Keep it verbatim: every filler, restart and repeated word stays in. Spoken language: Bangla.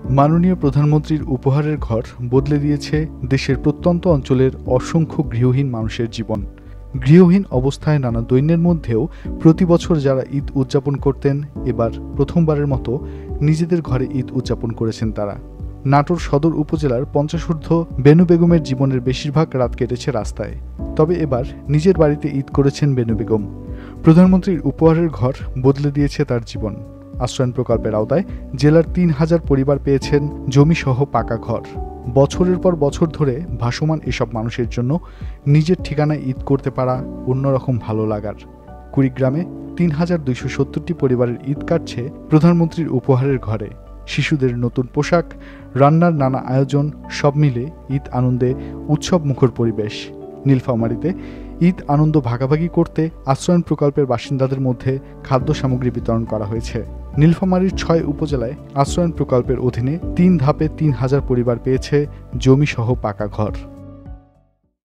মাননীয় প্রধানমন্ত্রীর উপহারের ঘর বদলে দিয়েছে দেশের প্রত্যন্ত অঞ্চলের অসংখ্য গৃহহীন মানুষের জীবন। গৃহহীন অবস্থায় নানা দৈন্যের মধ্যেও প্রতি বছর যারা ঈদ উদযাপন করতেন, এবার প্রথমবারের মতো নিজেদের ঘরে ঈদ উদযাপন করেছেন তারা। নাটোর সদর উপজেলার পঞ্চাশোর্ধ্ব বেনু বেগমের জীবনের বেশিরভাগ রাত কেটেছে রাস্তায়। তবে এবার নিজের বাড়িতে ঈদ করেছেন বেনু বেগম। প্রধানমন্ত্রীর উপহারের ঘর বদলে দিয়েছে তার জীবন। আশ্রয়ণ প্রকল্পের আওতায় জেলার তিন হাজার পরিবার পেয়েছেন জমিসহ পাকা ঘর। বছরের পর বছর ধরে ভাসমান এসব মানুষের জন্য নিজের ঠিকানায় ঈদ করতে পারা অন্যরকম ভালো লাগার। কুড়িগ্রামে তিন হাজার দুইশো সত্তরটি পরিবারের ঈদ কাটছে প্রধানমন্ত্রীর উপহারের ঘরে। শিশুদের নতুন পোশাক, রান্নার নানা আয়োজন, সব মিলে ঈদ আনন্দে উৎসব মুখর পরিবেশ। নীলফামারীতে ঈদ আনন্দ ভাগাভাগি করতে আশ্রয়ণ প্রকল্পের বাসিন্দাদের মধ্যে খাদ্য সামগ্রী বিতরণ করা হয়েছে। নীলফামারীর ছয় উপজেলায় আশ্রয়ণ প্রকল্পের অধীনে তিন ধাপে তিন হাজার পরিবার পেয়েছে জমিসহ পাকা ঘর।